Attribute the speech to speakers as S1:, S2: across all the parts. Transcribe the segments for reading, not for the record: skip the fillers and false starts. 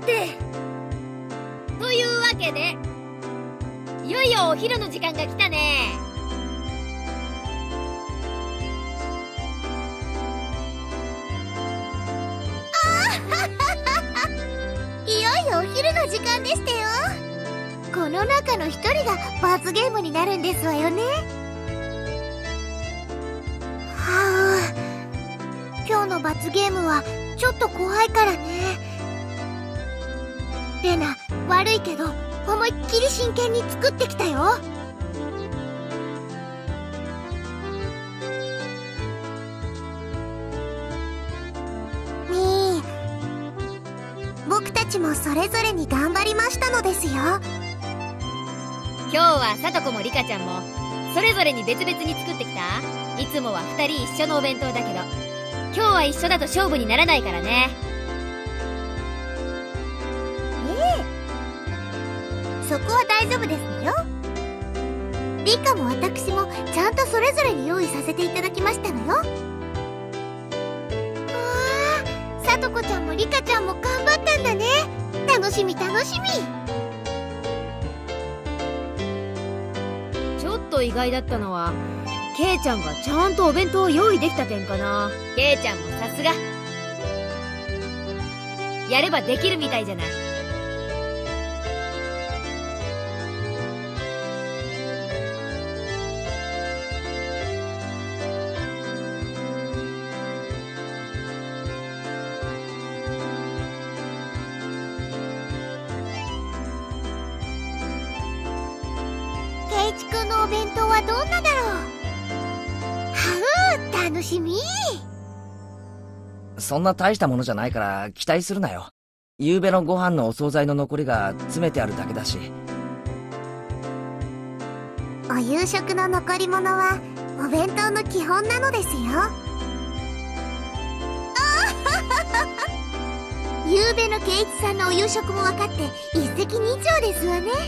S1: て。というわけでいよいよお昼の時間が来たね。
S2: いよいよお昼の時間でしたよ。この中の一人が罰ゲームになるんですわよね。はあ、今日の罰ゲームはちょっと怖いからね。レナ、悪いけど思いっきり真剣に作ってきたよ。みー、僕たちもそれぞれに頑張りましたのですよ。
S1: 今日はさとこもリカちゃんもそれぞれに別々に作ってきた。いつもは2人一緒のお弁当だけど今日は一緒だと勝負にならないからね。
S2: そこは大丈夫ですのよ。リカも私もちゃんとそれぞれに用意させていただきましたのよ。わあ、さとこちゃんもリカちゃんも頑張ったんだね。楽しみ楽しみ。
S1: ちょっと意外だったのはケイちゃんがちゃんとお弁当を用意できた点かな。ケイちゃんもさすがやればできるみたいじゃない。
S2: ケイチくんのお弁当はどんなだろう。はう、楽しみ。
S3: そんな大したものじゃないから期待するなよ。夕べのご飯のお惣菜の残りが詰めてあるだけだし。
S2: お夕食の残り物はお弁当の基本なのですよ。夕べの圭一さんのお夕食も分かって一石二鳥ですわね。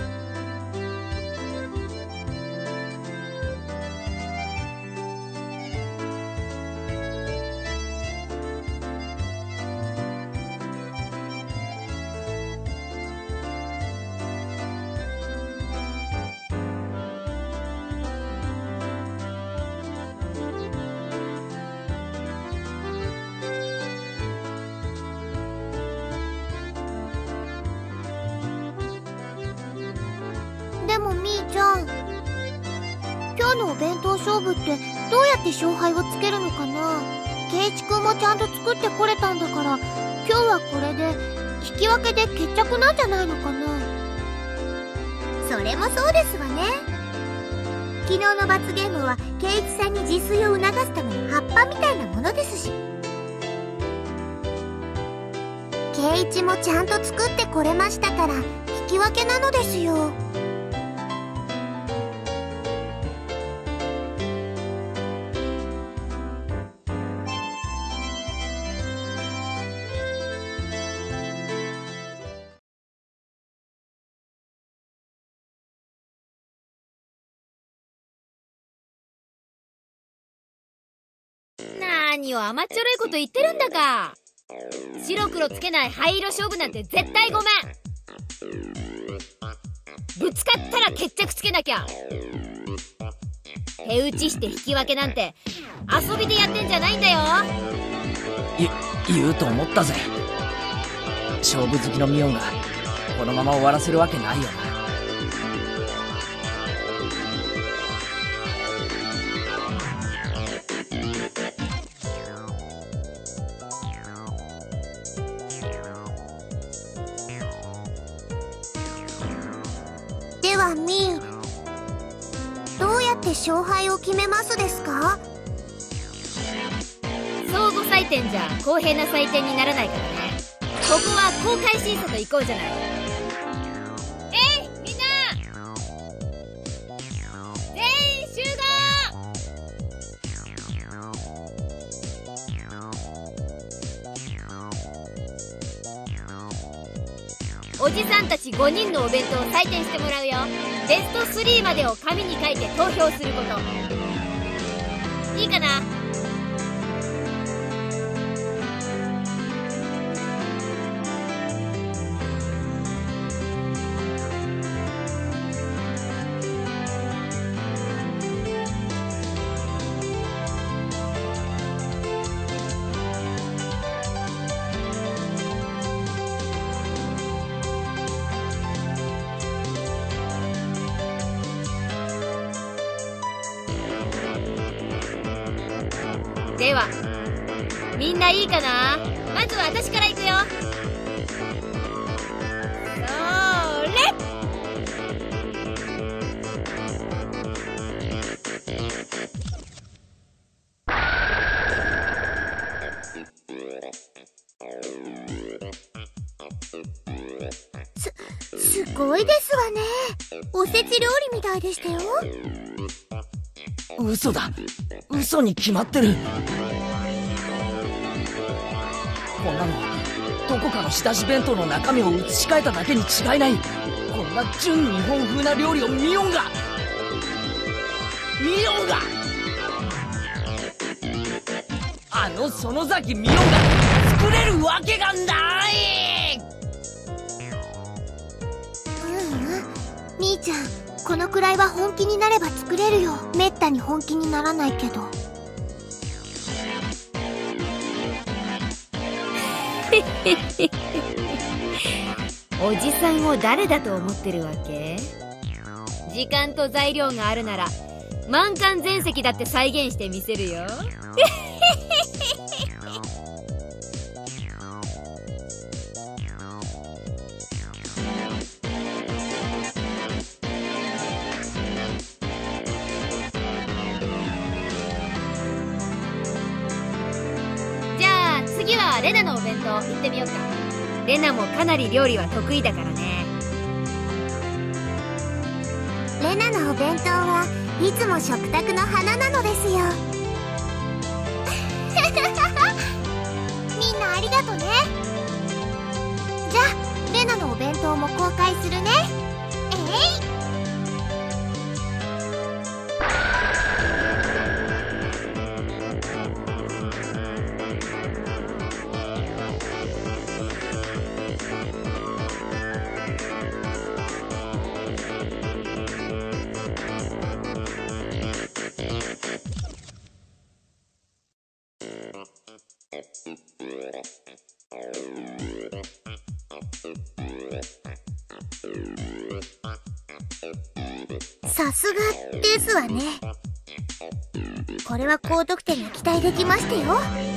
S2: でもみーちゃん、今日のお弁当勝負ってどうやって勝敗をつけるのかな。圭一くんもちゃんと作ってこれたんだから今日はこれで引き分けで決着なんじゃないのかな。それもそうですわね。昨日の罰ゲームは圭一さんに自炊を促すための葉っぱみたいなものですし、圭一もちゃんと作ってこれましたから引き分けなのですよ。
S1: 何を甘っちょろいこと言ってるんだか。白黒つけない灰色勝負なんて絶対ごめん。ぶつかったら決着つけなきゃ。手打ちして引き分けなんて遊びでやってんじゃないんだよ。
S3: 言うと思ったぜ。勝負好きのミオンがこのまま終わらせるわけないよな。
S2: ではみー、どうやって勝敗を決めますですか。
S1: 相互採点じゃ公平な採点にならないからね。ここは公開審査といこうじゃない。みんな全員集合。おじさんたち5人のお弁当を採点してもらうよ。ベスト3までを紙に書いて投票すること。いいかな。 ではみんないいかな。まずは私から行くよ。それ。
S2: すごいですわね。おせち料理みたいでしたよ。
S3: 嘘だ、嘘に決まってる。こんなのどこかの仕出し弁当の中身を移し替えただけに違いない。こんな純日本風な料理をミオンがあの園崎ミオンが作れるわけがない。
S2: みーちゃん、このくらいは本気になれば作れるよ。めったに本気にならないけど。
S1: おじさんを誰だと思ってるわけ？時間と材料があるなら満館全席だって再現してみせるよ。じゃあ次はレナのお弁当行ってみようか。レナもかなり料理は得意だからね。
S2: レナのお弁当はいつも食卓の花なのですよ。みんなありがとね。じゃあレナのお弁当も公開するね。さすがですわね。これは高得点が期待できましたよ。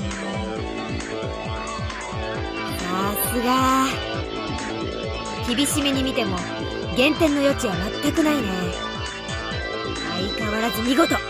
S1: さすが。厳しめに見ても減点の余地は全くないね。相変わらず見事。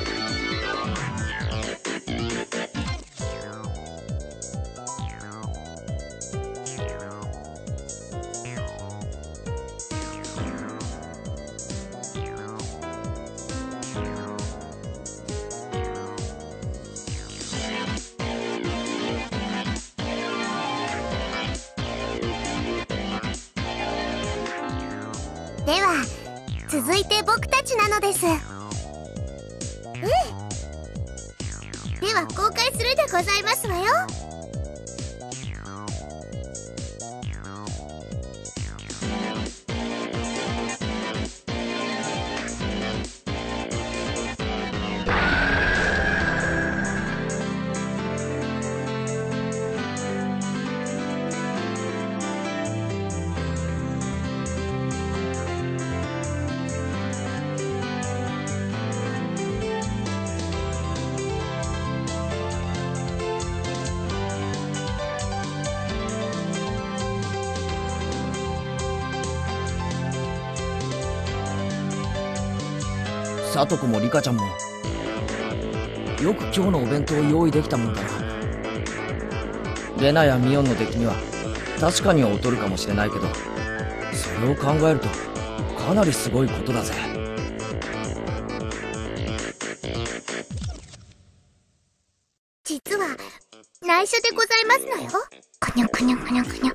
S2: では続いて僕たちなのです。では公開するでございますわよ。
S3: さとこもリカちゃんもよく今日のお弁当を用意できたもんだな。レナやミオンの出来には確かに劣るかもしれないけど、それを考えるとかなりすごいことだぜ。
S2: 実は内緒でございますのよ。くにょくにょくにょくにょ。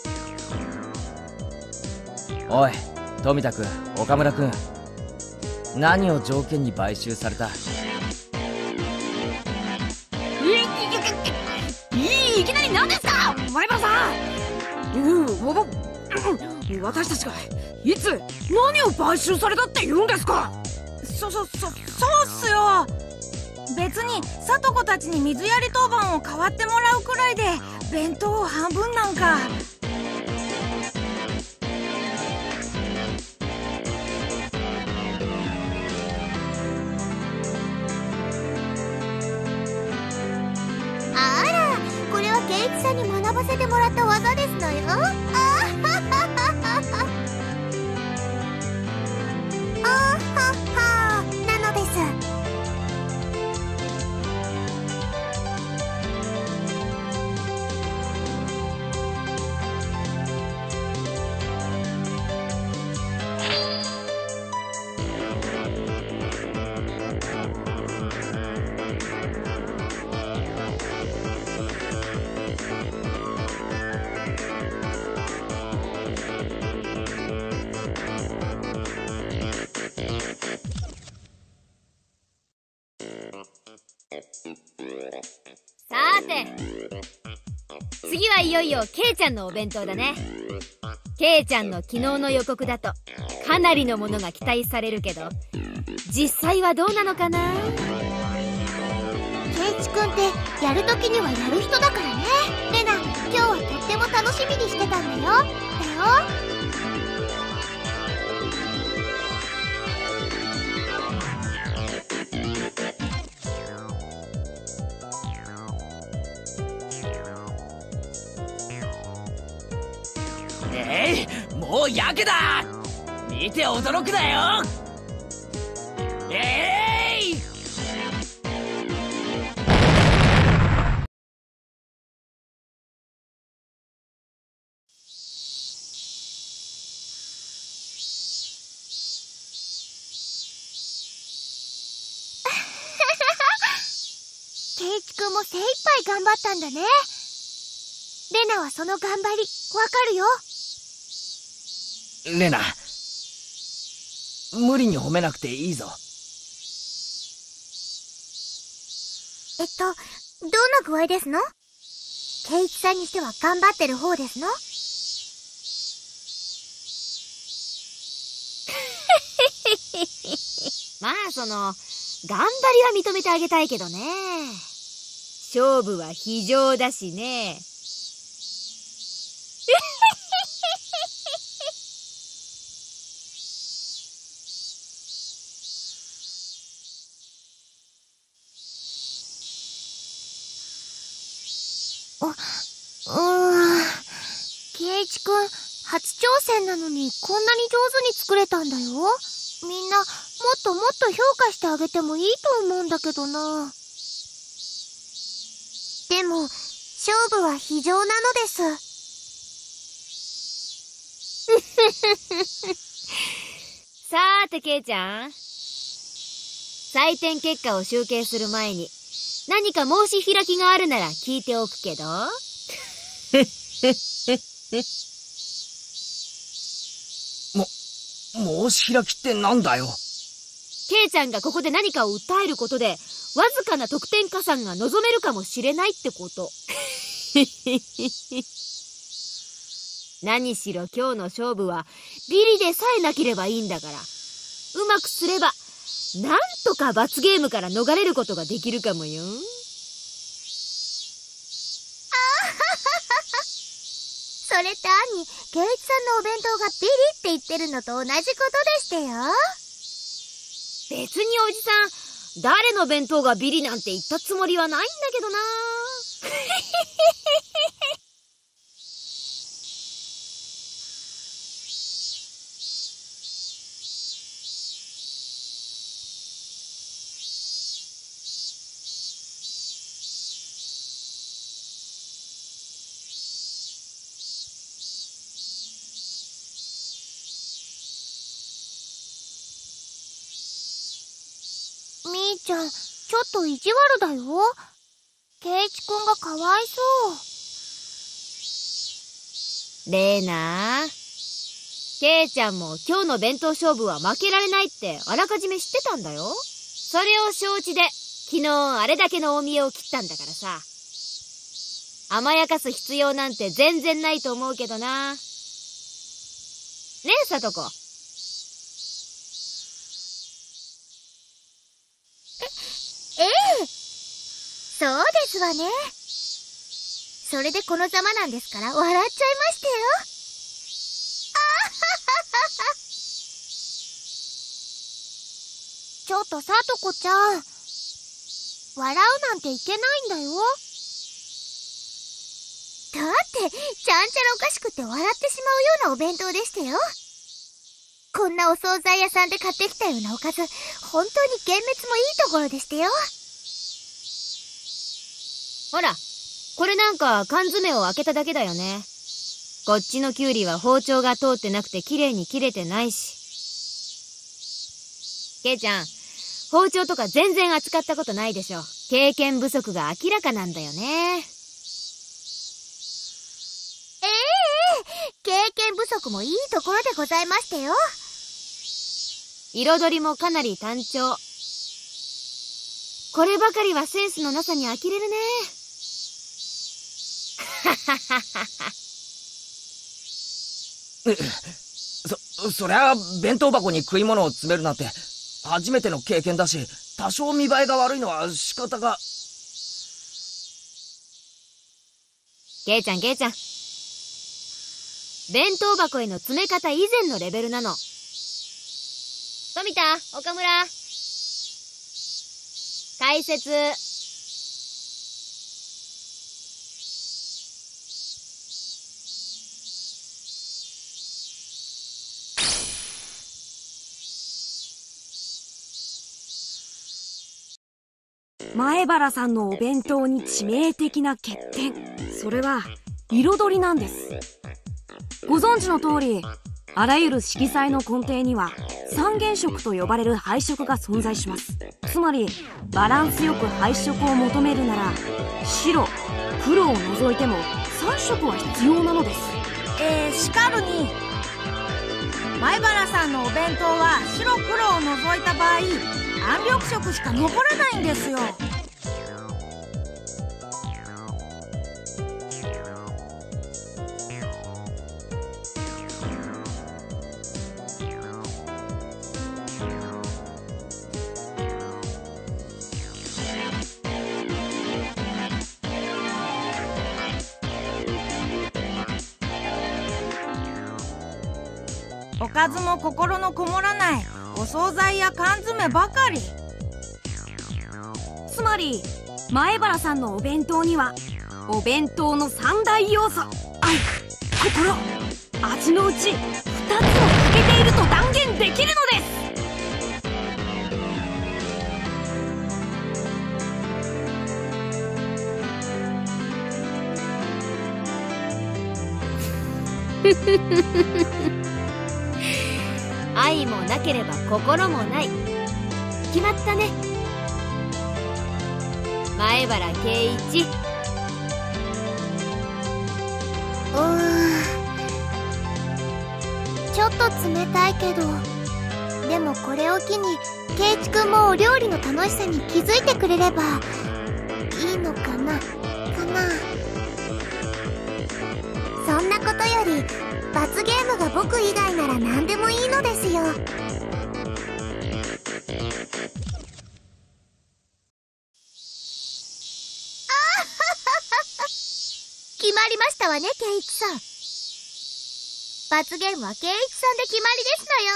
S3: おい、富田くん、岡村くん、 何を条件に買収された？
S4: いきなり何ですか前原さん。私たちがいつ何を買収されたって言うんですか？
S5: そうっすよ。別にさとこたちに水やり当番を代わってもらうくらいで弁当を半分なんか。
S2: あら、これはケイチさんに学ばせてもらった技ですのよ。あはははなのです。
S1: さーて、次はいよいよケイちゃんのお弁当だね。ケイちゃんの昨日の予告だとかなりのものが期待されるけど、実際はどうなのかな。
S2: ケイチくんってやるときにはやる人だからね。レナ、今日はとっても楽しみにしてたんだよ。
S3: もうやけだ。見て驚くなよ。
S2: ケイチくんも精一杯頑張ったんだね。レナはその頑張りわかるよ。
S3: レナ、無理に褒めなくていいぞ。
S2: どんな具合ですの？ケイチさんにしては頑張ってる方ですの？
S1: まあ頑張りは認めてあげたいけどね。勝負は非情だしね。
S2: ケイチくん、初挑戦なのにこんなに上手に作れたんだよ。みんな、もっともっと評価してあげてもいいと思うんだけどな。でも、勝負は非情なのです。
S1: さーてケイちゃん、採点結果を集計する前に何か申し開きがあるなら聞いておくけど。
S3: 申し開きってなんだよ。
S1: ケイちゃんがここで何かを訴えることでわずかな得点加算が望めるかもしれないってこと。何しろ今日の勝負はビリでさえなければいいんだから、うまくすればなんとか罰ゲームから逃れることができるかもよ。
S2: それって兄、ケイチさんのお弁当がビリって言ってるのと同じことでしたよ。
S1: 別におじさん、誰の弁当がビリなんて言ったつもりはないんだけどな。
S2: みーちゃん、ちょっと意地悪だよ。ケイチくんがかわいそう。
S1: レーナ、 ケイちゃんも今日の弁当勝負は負けられないってあらかじめ知ってたんだよ。それを承知で昨日あれだけの大見栄を切ったんだからさ。甘やかす必要なんて全然ないと思うけどな。ねえ、さとこ。
S2: そうですわね。それでこのざまなんですから笑っちゃいましたよ。ちょっとさとこちゃん、笑うなんていけないんだよ。だってちゃんちゃらおかしくて笑ってしまうようなお弁当でしたよ。こんなお惣菜屋さんで買ってきたようなおかず、本当に幻滅もいいところでしたよ。
S1: ほら、これなんか缶詰を開けただけだよね。こっちのキュウリは包丁が通ってなくて綺麗に切れてないし。ケイちゃん、包丁とか全然扱ったことないでしょ。経験不足が明らかなんだよね。
S2: 経験不足もいいところでございましたよ。
S1: 彩りもかなり単調。こればかりはセンスのなさに呆れるね。
S3: そりゃあ弁当箱に食い物を詰めるなんて初めての経験だし、多少見栄えが悪いのは仕方が。
S1: ケイちゃん、弁当箱への詰め方以前のレベルなの。富田、岡村、解説。
S4: 前原さんのお弁当に致命的な欠点、それは彩りなんです。ご存知の通り、あらゆる色彩の根底には三原色と呼ばれる配色が存在します。つまりバランスよく配色を求めるなら、白、黒を除いても3色は必要なのです。
S5: しかるに、前原さんのお弁当は白黒を除いた場合、暗緑色しか残らないんですよ。おかずも心のこもらないお惣菜や缶詰ばかり。
S4: つまり前原さんのお弁当にはお弁当の三大要素、愛、心、味のうち2つを欠けていると断言できるのです。
S1: 愛もなければ心もない。決まったね、前原圭一。
S2: ちょっと冷たいけど、でもこれを機に圭一くんもお料理の楽しさに気づいてくれればいいのかな。そんなことより罰ゲームが僕以外なら何でもいいのですよ。決まりましたわね、圭一さん。罰ゲームは圭一さんで決まりですのよ。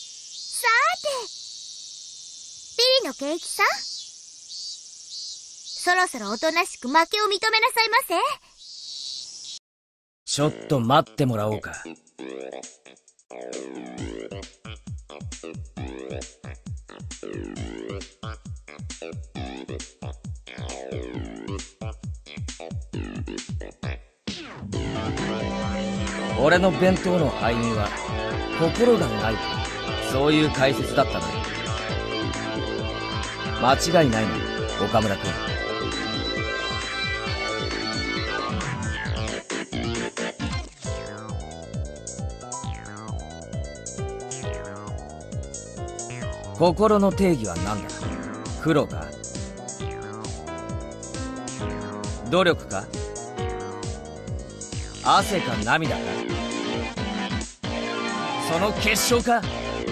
S2: ビリの圭一さん、 そろそろおとなしく負けを認めなさいませ。
S3: ちょっと待ってもらおうか。俺の弁当の敗因は心がない、そういう解説だったのよ。間違いないの、岡村君。心の定義は何だ？黒か？努力か？汗か涙か？その結晶か？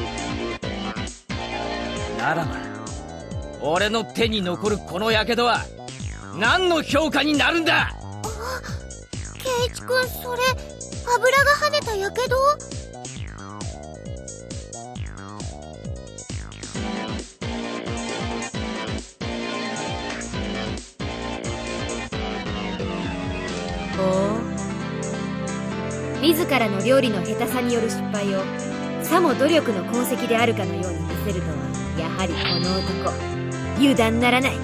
S3: ならば俺の手に残るこの火傷は何の評価になるんだ？
S2: 圭一君、それ油が跳ねたやけど？
S1: 自らの料理の下手さによる失敗をさも努力の痕跡であるかのように見せるとは、やはりこの男油断ならない。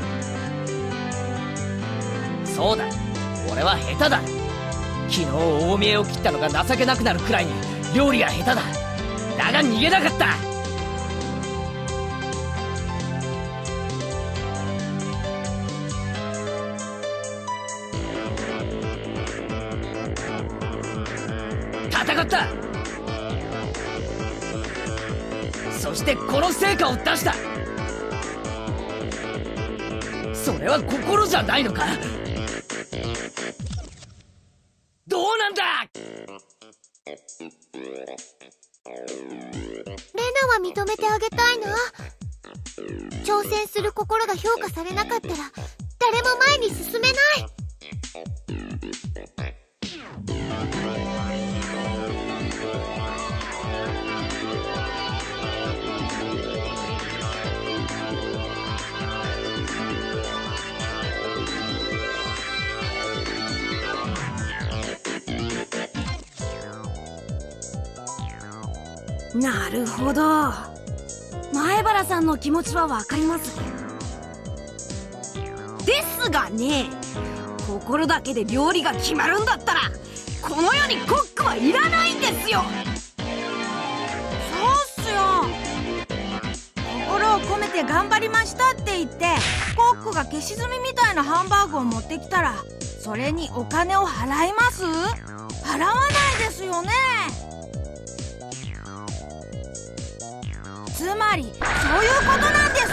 S3: そうだ、俺は下手だ。昨日大見えを切ったのが情けなくなるくらいに料理が下手だ。だが逃げなかった。戦った。そしてこの成果を出した。それは心じゃないのか？どうなんだ？
S2: レナは認めてあげたいな。挑戦する心が評価されなかったら誰も前に進めない。
S4: なるほど。前原さんの気持ちはわかります。ですがね、心だけで料理が決まるんだったらこの世にコックはいらないんですよ。
S5: そうっすよ。心を込めて頑張りましたって言ってコックが消し炭みたいなハンバーグを持ってきたら、それにお金を払います？払わないですよね。つまりそういうことなんです。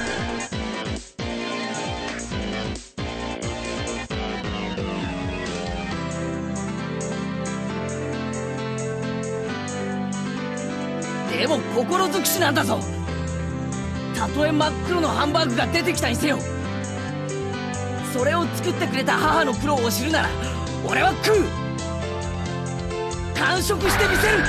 S3: でも心尽くしなんだぞ。たとえ真っ黒のハンバーグが出てきたにせよ、それを作ってくれた母の苦労を知るなら俺は食う。完食してみせる。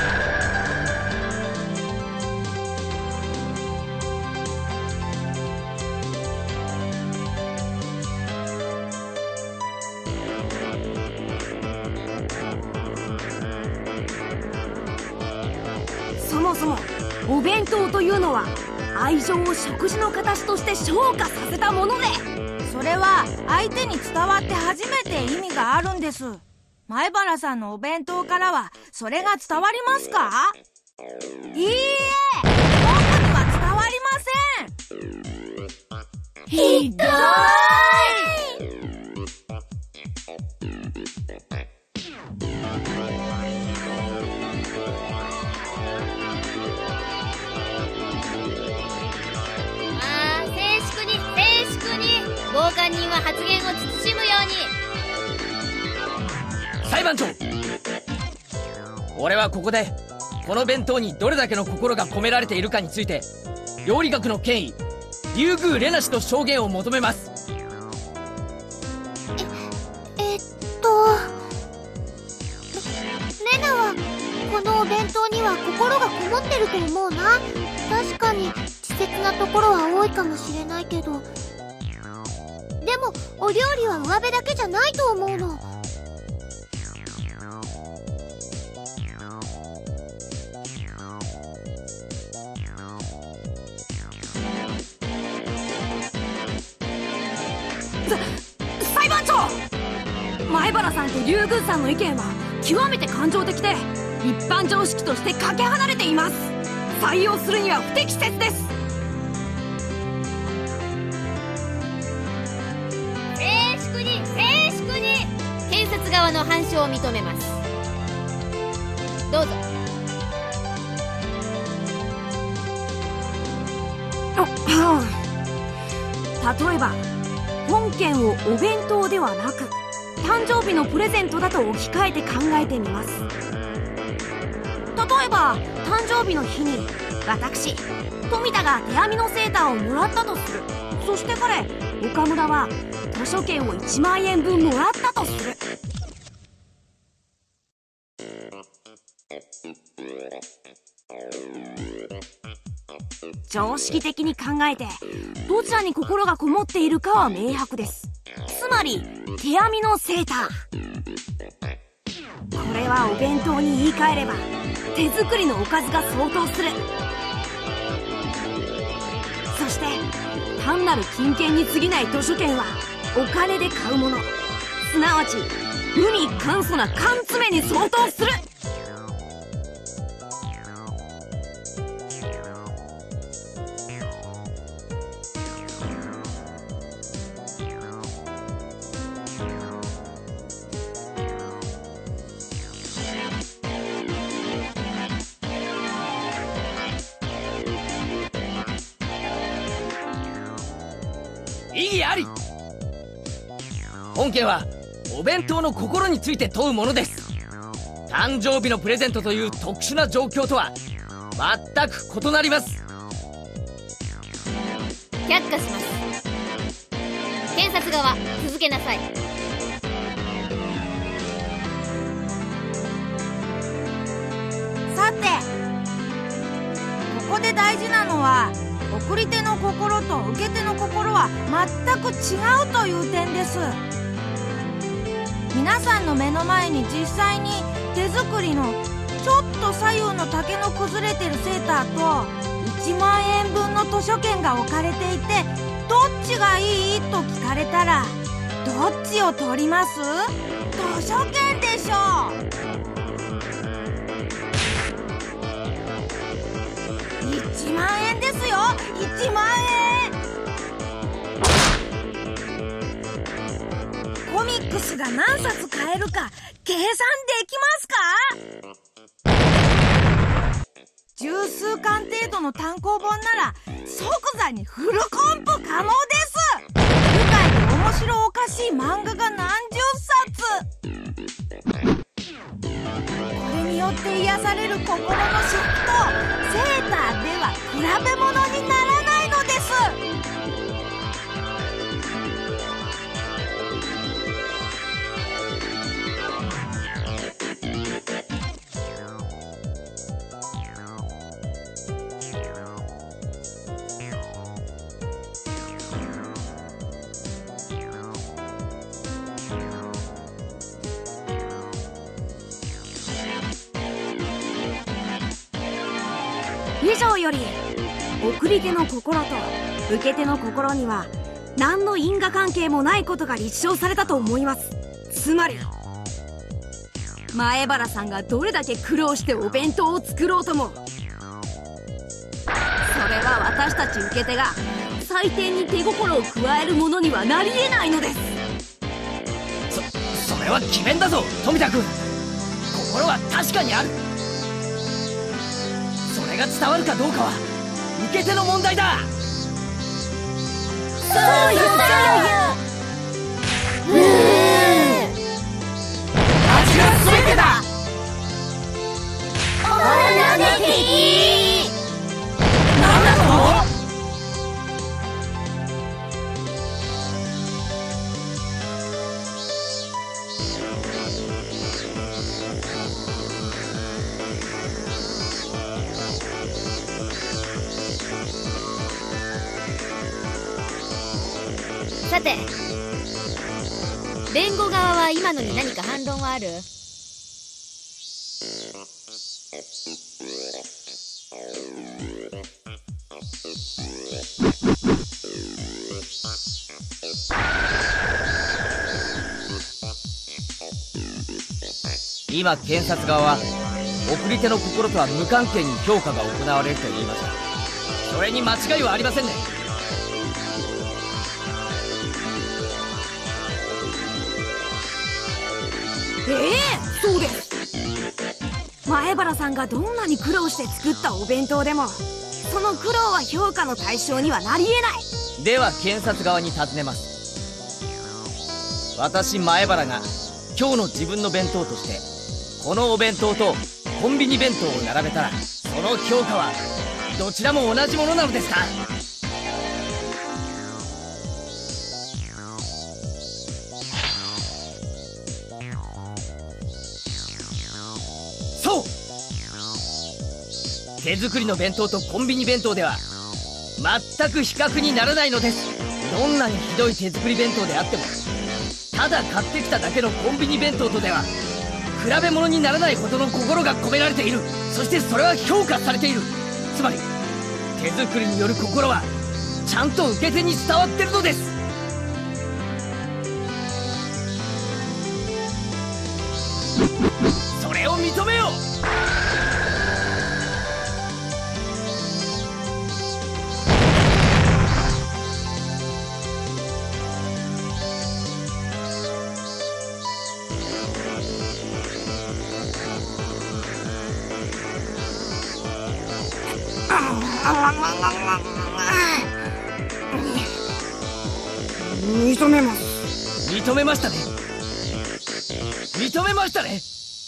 S4: そもそもお弁当というのは愛情を食事の形として昇華させたもので、
S5: それは相手に伝わって初めて意味があるんです。前原さんのお弁当からはそれが伝わりますか？いいえ、僕には伝わりません。
S2: ひどーい。
S1: 交換人は発言を慎むよ
S3: うに。裁判長、俺はここでこの弁当にどれだけの心が込められているかについて料理学の権威竜宮レナ氏と証言を求めます。
S2: レナはこのお弁当には心がこもってると思うな。確かに稚拙なところは多いかもしれないけど、ででもお料理は上辺だけじゃないと思うの。
S4: 裁判長、前原さんと龍宮さんの意見は極めて感情的で一般常識としてかけ離れています。採用するには不適切です。
S1: 静粛に検察側の反証を認めます。どうぞ。
S4: 例えば本件をお弁当ではなく誕生日のプレゼントだと置き換えて考えてみます。例えば誕生日の日に私富田が手編みのセーターをもらったとする。そして彼岡村は図書券を1万円分もらったとする。常識的に考えてどちらに心がこもっているかは明白です。つまり手編みのセーター、これはお弁当に言い換えれば手作りのおかずが相当する。そして単なる金券に過ぎない図書券はお金で買うもの、すなわち無味簡素な缶詰に相当する。
S3: 異議あり。本件はお弁当の心について問うものです。誕生日のプレゼントという特殊な状況とは全く異なります。
S1: 却下します。検察側続けなさい。
S5: さて、ここで大事なのは送り手の心と受け手の心は全く違うという点です。皆さんの目の前に実際に手作りのちょっと左右の丈の崩れてるセーターと1万円分の図書券が置かれていて、どっちがいいと聞かれたらどっちを取ります？図書券でしょう。1万円ですよ、1万円。コミックスが何冊買えるか計算できますか？十数巻程度の単行本なら即座にフルコンプ可能です。愉快で面白おかしい漫画が何十冊。これによって癒される心の湿気とセーターでは比べ物にならないのです。
S4: 以上より送り手の心と受け手の心には何の因果関係もないことが立証されたと思います。つまり前原さんがどれだけ苦労してお弁当を作ろうとも、それは私たち受け手が採点に手心を加えるものにはなり得ないのです。
S3: それは詭弁だぞ富田君。心は確かにある。それが伝わるかどうかは受け手の問題だ。
S2: そうよ
S3: 味が全てだ。
S2: 女の敵。
S3: 何だと？
S1: さて弁護側は今のに何か反論はある？
S3: 今検察側は送り手の心とは無関係に評価が行われると言いました。それに間違いはありませんね。
S4: そうです。前原さんがどんなに苦労して作ったお弁当でも、その苦労は評価の対象にはなり得ない。
S3: では検察側に尋ねます。私前原が今日の自分の弁当としてこのお弁当とコンビニ弁当を並べたら、その評価はどちらも同じものなのですか？そう、手作りの弁当とコンビニ弁当では全く比較にならないのです。どんなにひどい手作り弁当であっても、ただ買ってきただけのコンビニ弁当とでは比べ物にならないほどの心が込められている。そしてそれは評価されている。つまり手作りによる心はちゃんと受け手に伝わってるのです。それを認めよう。
S4: 認めます。
S3: 認めましたね。認めましたね。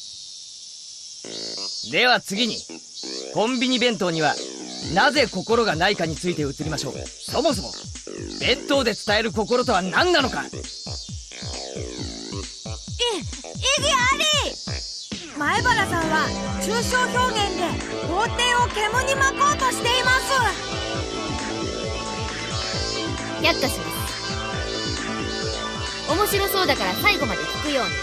S3: では次にコンビニ弁当にはなぜ心がないかについて移りましょう。そもそも弁当で伝える心とは何なのか。
S5: 意義あり。前原さんは抽象表現で法廷を煙に巻こうとしています。
S1: 却下します。面白そうだから最後まで聞くように。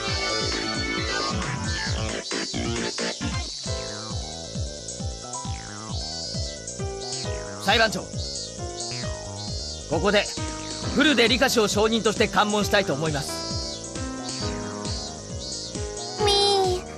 S3: 裁判長、ここでフルで理科賞証人として喚問したいと思います。
S2: みー。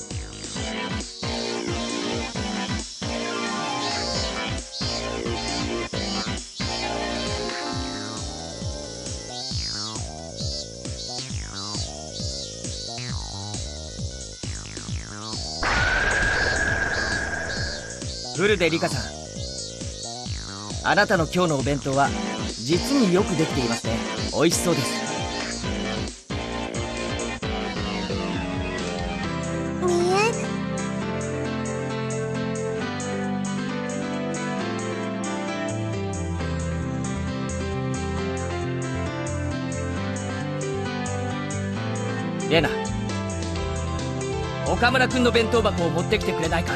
S3: フルで理科さん、あなたの今日のお弁当は実によくできていますね。美味しそうです。
S2: みえ。
S3: レナ、岡村くんの弁当箱を持ってきてくれないか。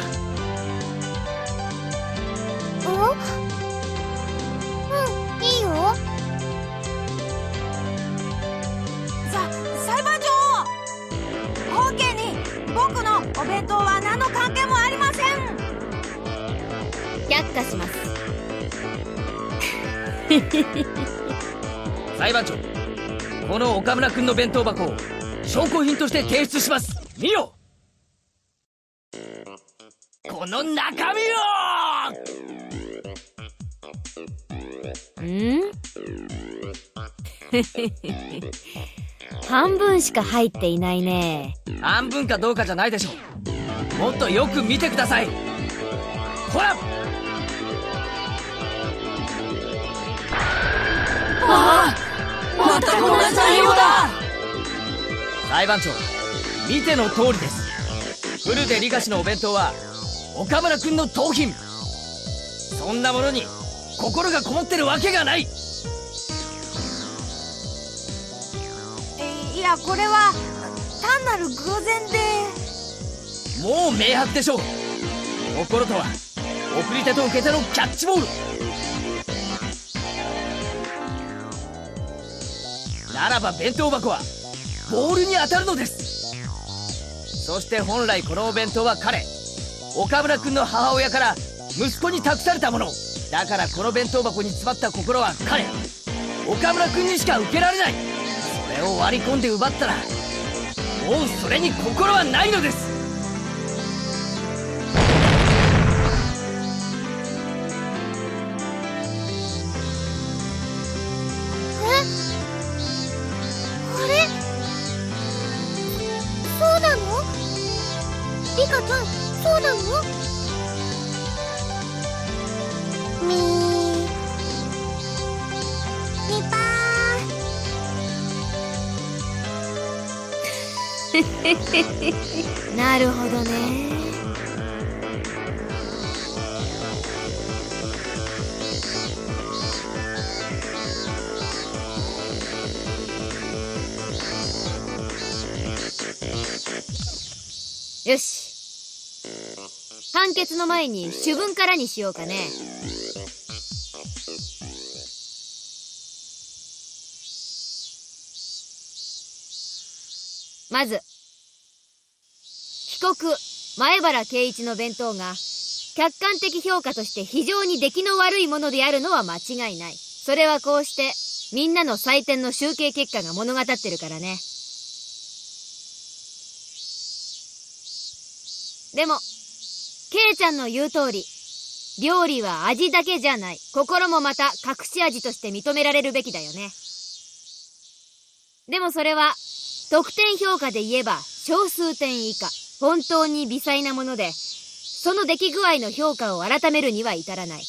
S2: いいよ。
S5: 裁判長、法廷に僕のお弁当は何の関係もありません。
S1: 却下します。
S3: 裁判長、この岡村くんの弁当箱を証拠品として提出します。見よ、この中身を。
S1: 半分しか入っていないね。
S3: 半分かどうかじゃないでしょう。もっとよく見てください。ほら。
S5: またこんな内容だ。
S3: 裁判長、見ての通りです。フルで理科士のお弁当は岡村くんの盗品。そんなものに心がこもってるわけがない。
S5: いや、これは単なる偶然で。
S3: もう明白でしょう。心とは送り手と受け手のキャッチボールならば、弁当箱はボールに当たるのです。そして本来このお弁当は彼、岡村君の母親から息子に託されたものだから、この弁当箱に詰まった心は彼、岡村君にしか受けられない。それを割り込んで奪ったら、もうそれに心はないのです。
S2: リカちゃん、そうなの？みぱ
S1: ーなるほどね。よし、判決の前に主文からにしようかね。まず、被告前原圭一の弁当が客観的評価として非常に出来の悪いものであるのは間違いない。それはこうしてみんなの採点の集計結果が物語ってるからね。でもケイちゃんの言う通り、料理は味だけじゃない、心もまた隠し味として認められるべきだよね。でもそれは得点評価で言えば小数点以下、本当に微細なもので、その出来具合の評価を改めるには至らない。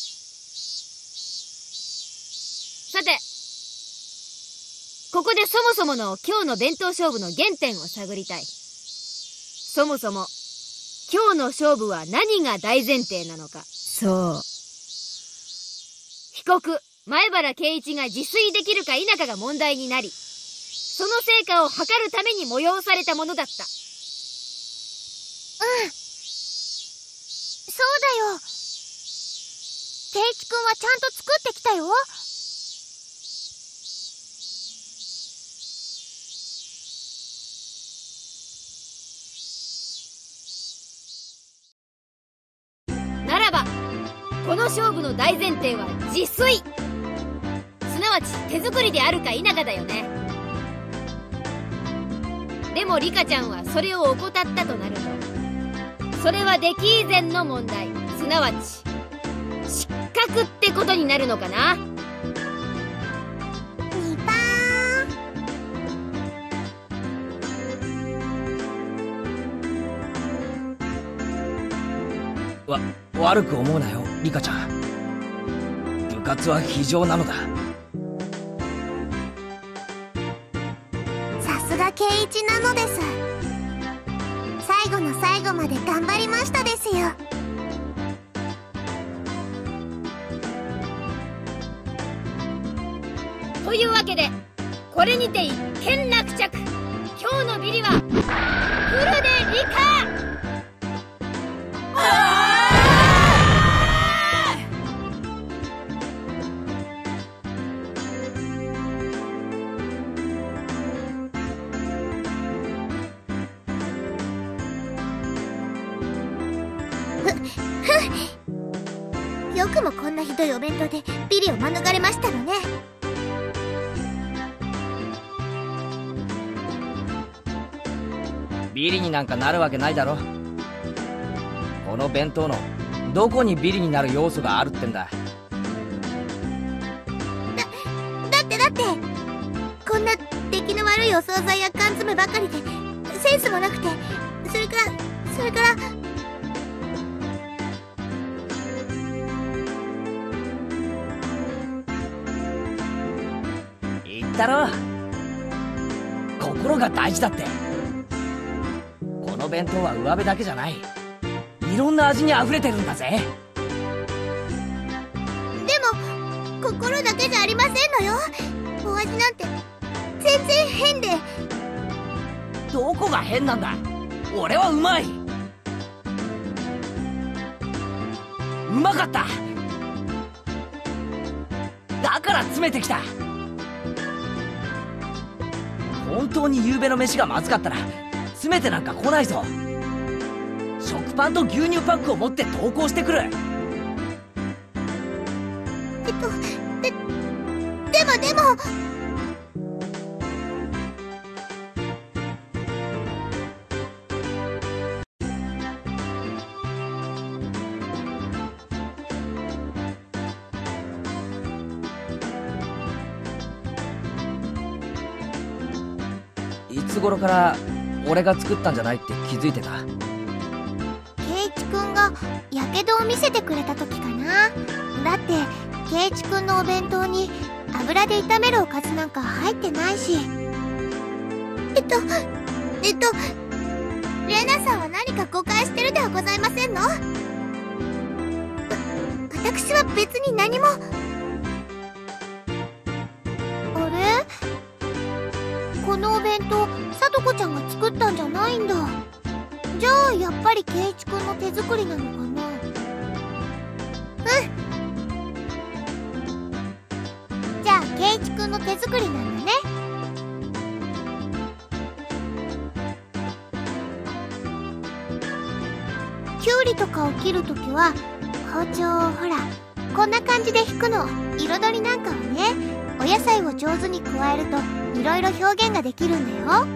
S1: さて、ここでそもそもの今日の弁当勝負の原点を探りたい。そもそも今日の勝負は何が大前提なのか。そう、被告前原圭一が自炊できるか否かが問題になり、その成果を測るために催されたものだった。
S2: うん、そうだよ。圭一くんはちゃんと作ってきたよ。
S1: ならばこの勝負の大前提は自炊、すなわち手作りであるか否かだよね。でもリカちゃんはそれを怠ったとなると、それは出来以前の問題、すなわち失格ってことになるのかな。
S2: みぱ
S3: 悪く思うなよリカちゃん、部活は非常なのだ。
S2: さすが圭一なのです。最後の最後まで頑張りましたですよ。
S1: というわけでこれにて一件落着。今日のビリはフルでリカ。
S2: よくもこんなひどいお弁当でビリを免れましたのね。
S3: ビリになんかなるわけないだろ。この弁当のどこにビリになる要素があるってんだ。
S2: だってこんな出来の悪いお惣菜や缶詰ばかりでセンスもなくて、それから
S3: 言ったろ、心が大事だって。この弁当は上辺だけじゃない、いろんな味に溢れてるんだぜ。
S2: でも心だけじゃありませんのよ。お味なんて全然変で。
S3: どこが変なんだ。俺はうまい。うまかった。だから詰めてきた。こ本当に夕べの飯がまずかったら詰めてなんか来ないぞ。食パンと牛乳パックを持って登校してくる。
S2: でも
S3: いつ頃から俺が作ったんじゃないって気づいてた？
S2: 圭一くんがやけどを見せてくれた時かな。だって圭一くんのお弁当に油で炒めるおかずなんか入ってないし。レナさんは何か誤解してるではございませんの？私は別に何も。あれ？このお弁当、さとこちゃんが作ったんじゃないんだ。じゃあやっぱり圭一くんの手作りなのかな。じゃあ圭一くんの手作りなんだね。きゅうりとかを切るときは包丁をほらこんな感じで引くの。彩りなんかをね、お野菜を上手に加えるといろいろ表現ができるんだよ。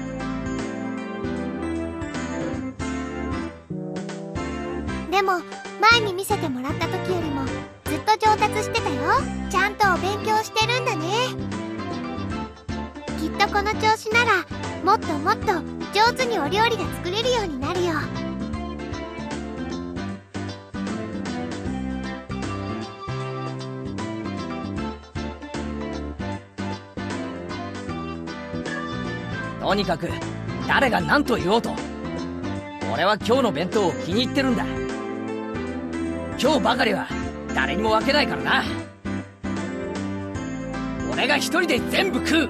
S2: でも前に見せてもらった時よりもずっと上達してたよ。ちゃんとお勉強してるんだね。きっとこの調子ならもっともっと上手にお料理が作れるようになるよ。
S3: とにかく誰が何と言おうと俺は今日の弁当を気に入ってるんだ。今日ばかりは誰にも分けないからな。俺が一人で全部食う。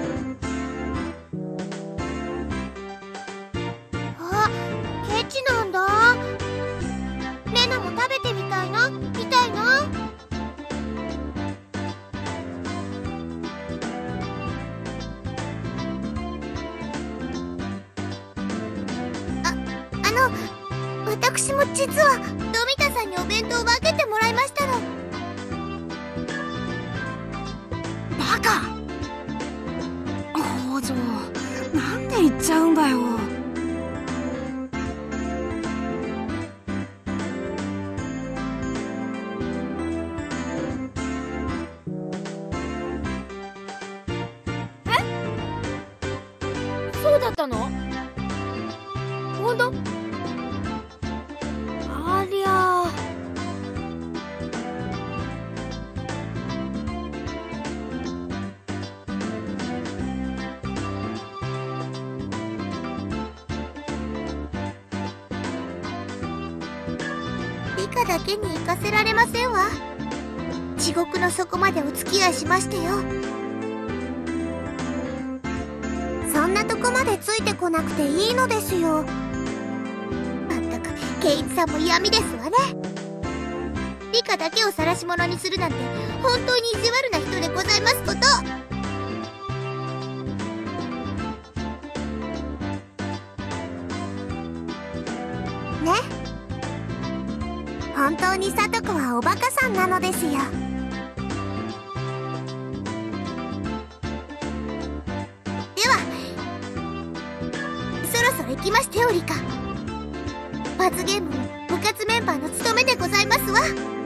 S2: あ、ケチなんだ。レナも食べてみたいな。私も実は富田さんにお弁当を分けてもらいましたの。
S4: バカ！北条、なんで言っちゃうんだよ。
S1: そうだったの？本当？ありゃあ。
S2: 理科だけに行かせられませんわ。地獄の底までお付き合いしましてよ。そんなとこまでついてこなくていいのですよ。まったく圭一さんも嫌味ですわね。理科だけを晒し者にするなんて本当に意地悪な人でございますこと。ね、本当にさとこはおバカさんなのですよ。ではそろそろ行きましてよ、リカ。罰ゲームも部活メンバーの務めでございますわ。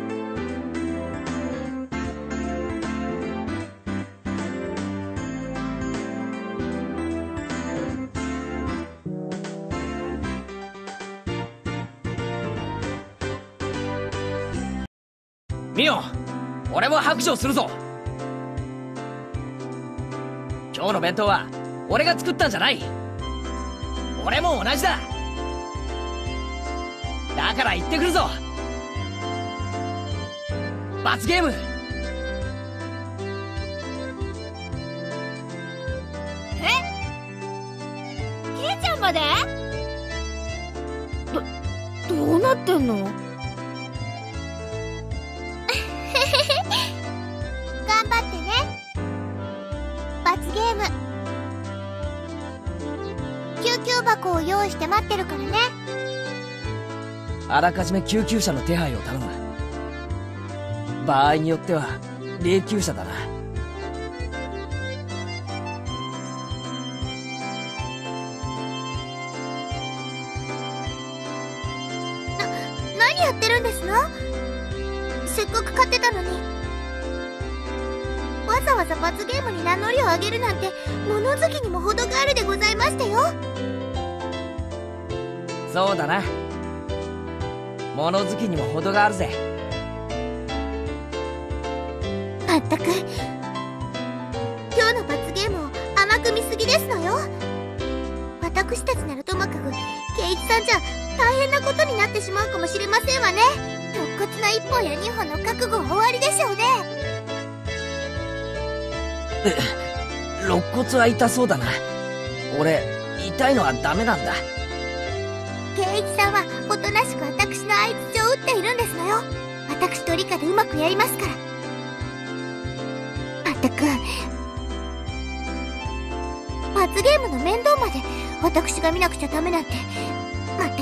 S3: ミオ、俺も白状するぞ。今日の弁当は俺が作ったんじゃない。俺も同じだ。だから行ってくるぞ。罰ゲーム。
S1: ケイちゃんまで？どうなってんの？
S2: 頑張ってね。罰ゲーム箱を用意して待ってるからね。
S3: あらかじめ救急車の手配を頼む。場合によっては霊柩車だな。
S2: 何やってるんですの？せっかく買ってたのに。わざわざ罰ゲームに名乗りを上げるなんて物好きにも程があるでございましたよ。
S3: そうだな、物好きにも程があるぜ。
S2: まったく今日の罰ゲームを甘く見すぎですのよ。私たちならともかく圭一さんじゃ大変なことになってしまうかもしれませんわね。肋骨の1本や2本の覚悟は終わりでしょうね。
S3: 肋骨は痛そうだな。俺痛いのはダメなんだ。
S2: 圭一さんはおとなしく私の相槌を打っているんですのよ。私と理科でうまくやりますから。まったく罰ゲームの面倒まで私が見なくちゃダメなんて。まったく。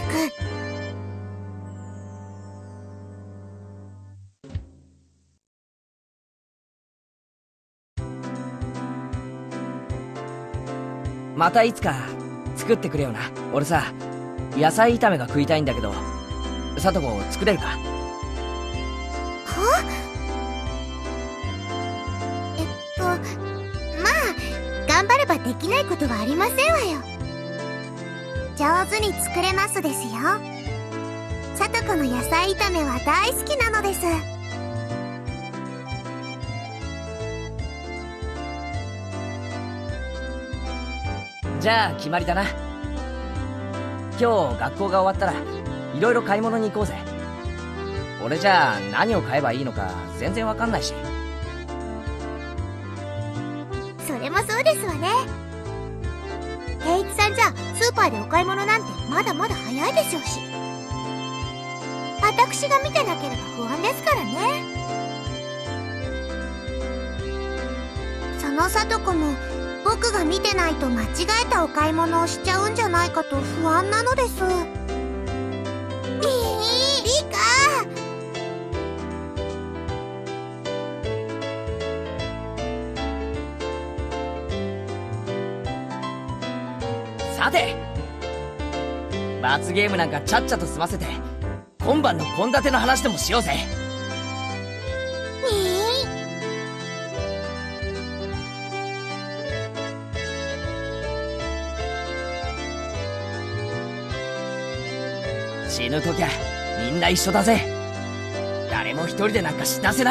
S3: またいつか作ってくれよな。俺さ、野菜炒めが食いたいんだけど、さとこ作れるか？
S2: は？まあ頑張ればできないことはありませんわよ。上手に作れますですよ。さとこの野菜炒めは大好きなのです。
S3: じゃあ決まりだな。今日学校が終わったらいろいろ買い物に行こうぜ。俺じゃあ何を買えばいいのか全然わかんないし。
S2: それもそうですわね。圭一さんじゃスーパーでお買い物なんてまだまだ早いでしょうし、私が見てなければ不安ですからね。そのさとこも僕が見てないと間違えたお買い物をしちゃうんじゃないかと不安なのです。リカ。
S3: さて、罰ゲームなんかちゃっちゃと済ませて今晩の献立の話でもしようぜ。死ぬときゃみんな一緒だぜ。誰も一人でなんか死なせない。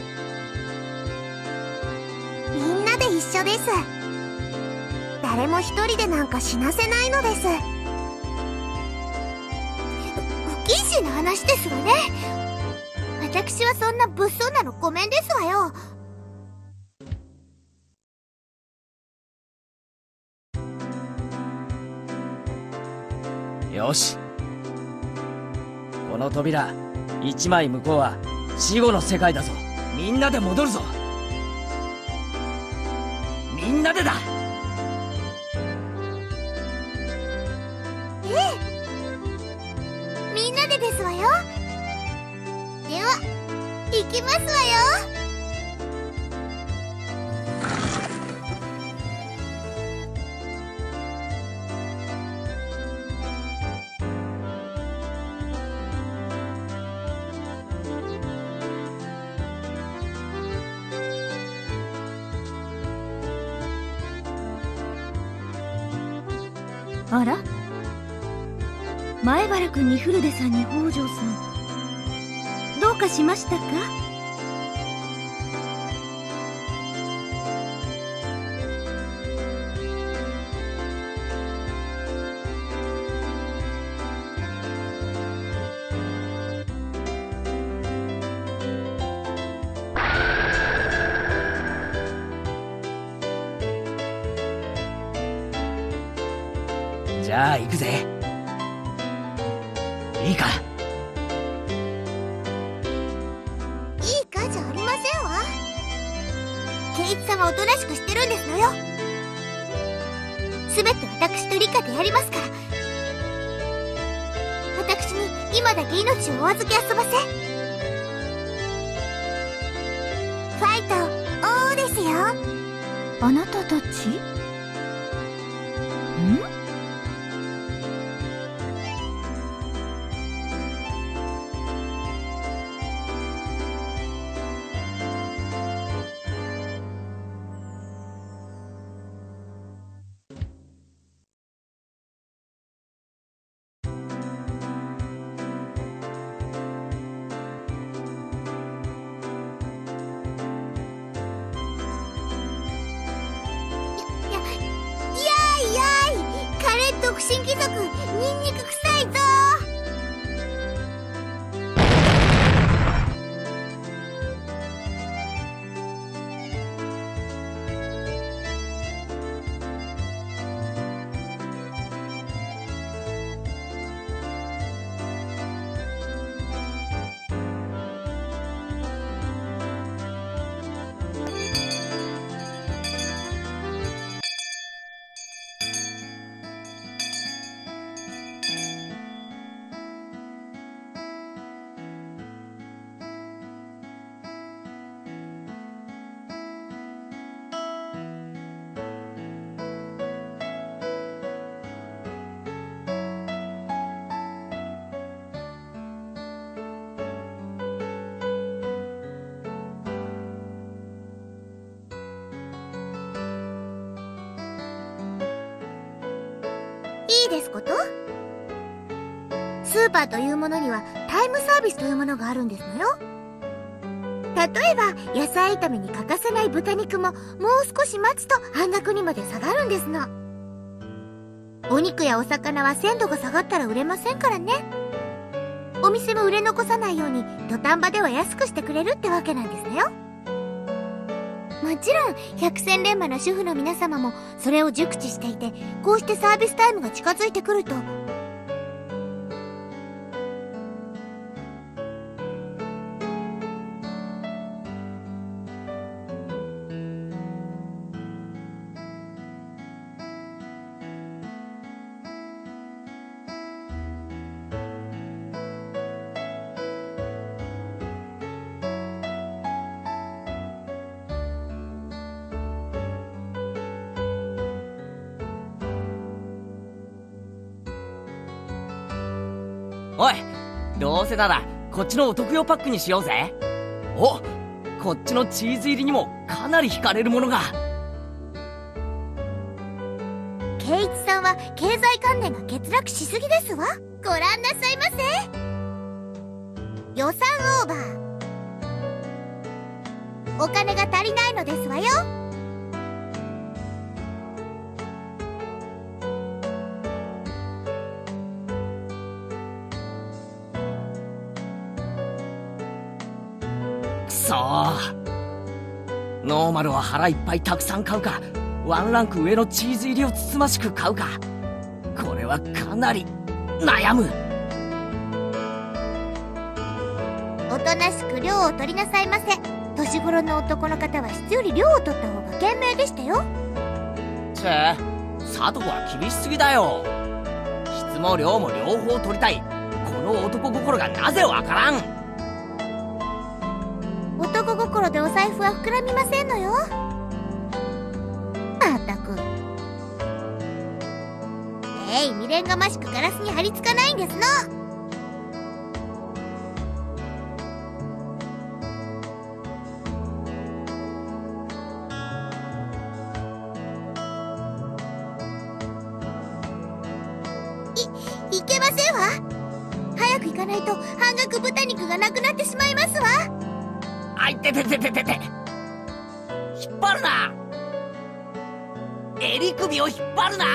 S2: みんなで一緒です。誰も一人でなんか死なせないのです。不謹慎な話ですわね。私はそんな物騒なのごめんですわよ。
S3: よし、この扉一枚向こうは死後の世界だぞ。みんなで戻るぞ。みんなでだ。
S2: みんなでですわよ。では行きますわよ。
S1: あら、前原君に古出さんに北条さん、どうかしましたか？
S3: じゃあ行くぜ。いいか？
S2: いいかじゃありませんわ。圭一さんはおとなしくしてるんですのよ。 全て私と理科でやりますから。私に今だけ命をお預け遊ばせ。ファイトオーですよ。
S5: あなたたち？
S2: 独身貴族、ニンニク臭いぞ。いいですこと？スーパーというものにはタイムサービスというものがあるんですのよ。例えば野菜炒めに欠かせない豚肉ももう少し待つと半額にまで下がるんですの。お肉やお魚は鮮度が下がったら売れませんからね。お店も売れ残さないように土壇場では安くしてくれるってわけなんですのよ。もちろん百戦錬磨の主婦の皆様もそれを熟知していて、こうしてサービスタイムが近づいてくると
S3: おい、どうせならこっちのお得用パックにしようぜ。お、こっちのチーズ入りにもかなり惹かれるものが。
S2: 圭一さんは経済関連が欠落しすぎですわ。ご覧なさいませ。予算オーバー。お金が足りないのですわよ。
S3: ノーマルは腹いっぱいたくさん買うか、ワンランク上のチーズ入りをつつましく買うか、これはかなり悩む。
S2: おとなしく量を取りなさいませ。年頃の男の方は質より量を取った方が賢明でしたよ。
S3: チェ、佐藤は厳しすぎだよ。質も量も両方取りたい、この男心がなぜわからん。
S2: 男心でお財布は膨らみませんのよ。まったく。未練がましくガラスに貼り付かないんですの。いけませんわ。早く行かないと半額豚肉がなくなってしまいますわ。
S3: あいてててててて、引っ張るな。襟首を引っ張るな。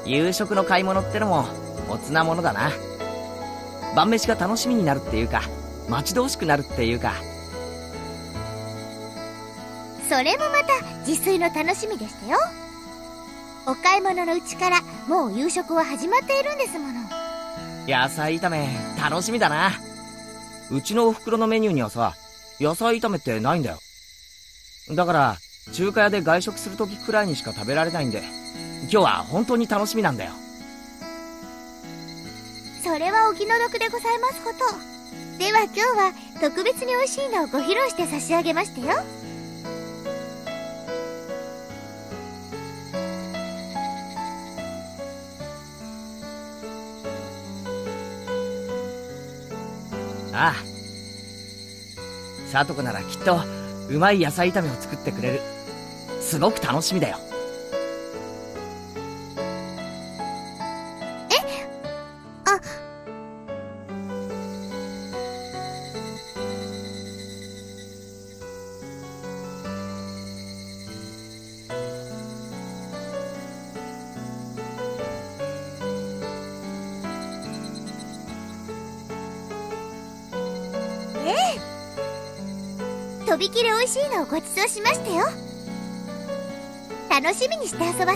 S3: 夕食の買い物ってのもおつなものだな。晩飯が楽しみになるっていうか、待ち遠しくなるっていうか。
S2: それもまた自炊の楽しみでしたよ。お買い物のうちからもう夕食は始まっているんですもの。
S3: 野菜炒め楽しみだな。うちのお袋のメニューにはさ、野菜炒めってないんだよ。だから中華屋で外食するときくらいにしか食べられないんで、今日は本当に楽しみなんだよ。
S2: それはお気の毒でございますこと。では今日は特別に美味しいのをご披露して差し上げましたよ。
S3: ああ、さとこならきっとうまい野菜炒めを作ってくれる。すごく楽しみだよ。
S2: あ、とびきり美味しいのをごちそうしましたよ。楽しみにして遊ばせ。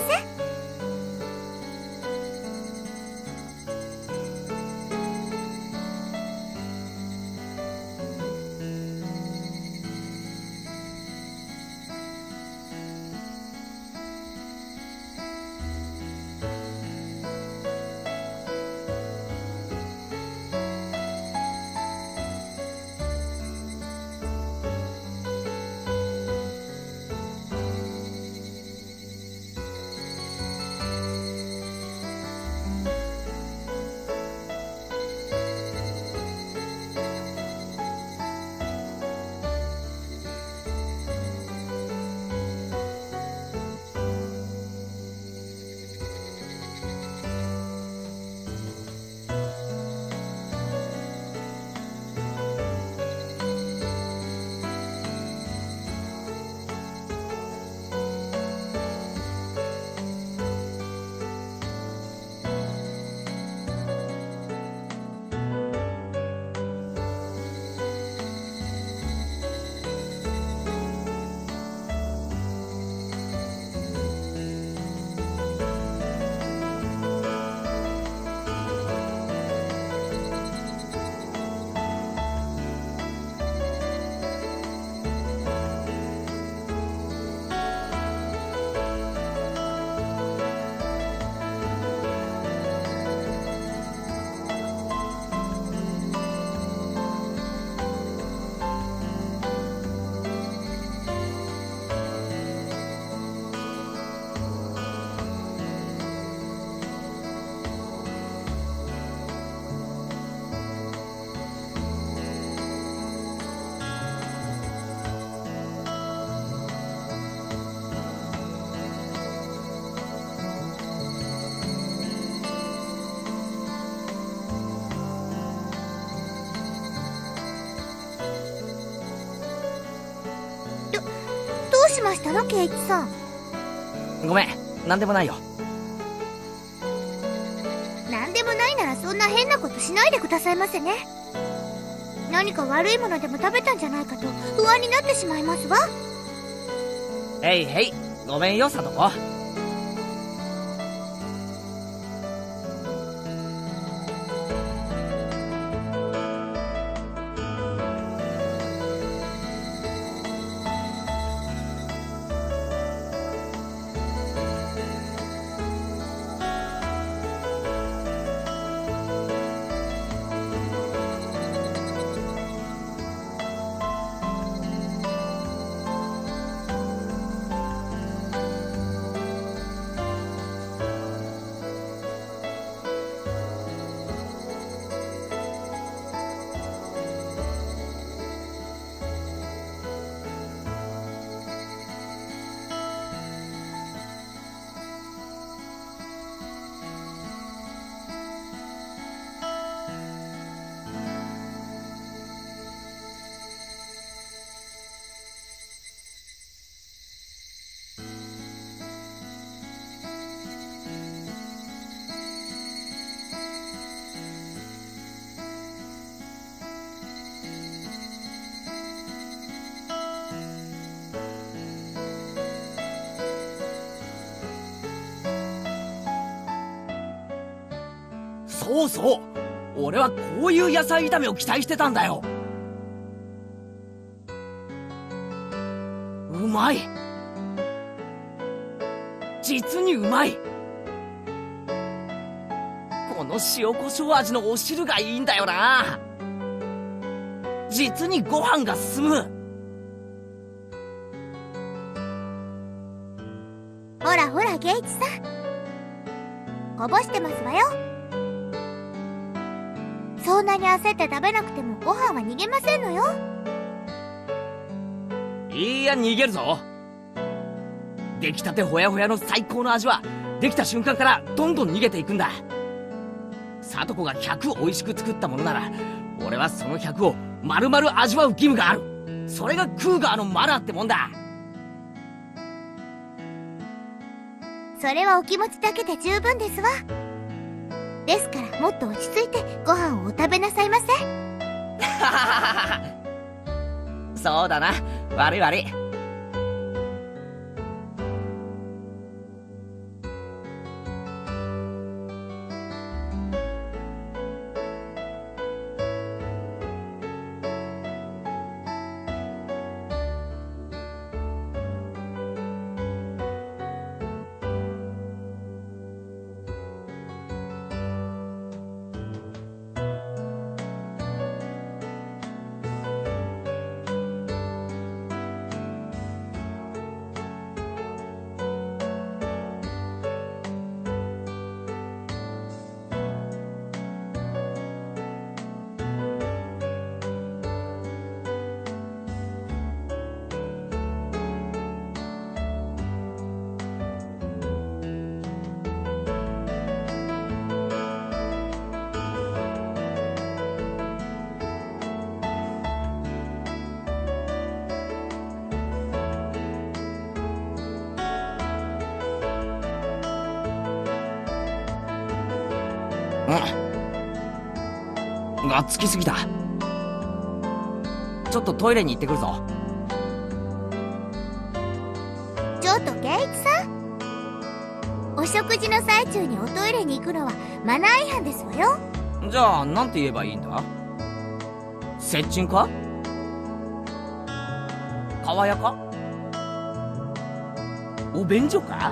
S2: どうしましたのケイチさん。
S3: ごめん、なんでもないよ。
S2: なんでもないならそんな変なことしないでくださいませね。何か悪いものでも食べたんじゃないかと不安になってしまいますわ。
S3: へいへい、ごめんよさとこ。 そうそう、俺はこういう野菜炒めを期待してたんだよ。うまい、実にうまい。この塩コショウ味のお汁がいいんだよな。実にご飯が進む。
S2: ほらほら、ゲイチさん、こぼしてますわよ。そんなに焦って食べなくてもご飯は逃げませんのよ。
S3: いや、逃げるぞ。出来たてほやほやの最高の味はできた瞬間からどんどん逃げていくんだ。サトコが100美味しく作ったものなら、俺はその100を丸々味わう義務がある。それがクーガーのマナーってもんだ。
S2: それはお気持ちだけで十分ですわ。ですからもっと落ち着いてご飯をお食べなさいませ。
S3: そうだな、悪い悪い。がっつきすぎた。ちょっとトイレに行ってくるぞ。
S2: ちょっとゲイチさん、お食事の最中におトイレに行くのはマナー違反ですわよ。
S3: じゃあなんて言えばいいんだ？接近か？川屋か？お便所か？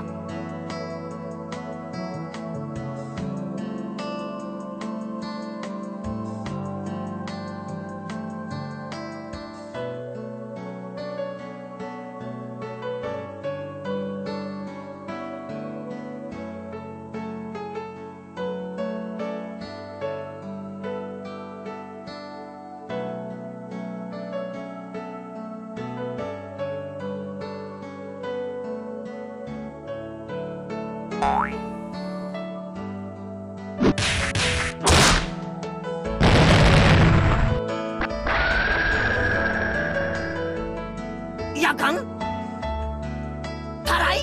S3: やかん？たらい？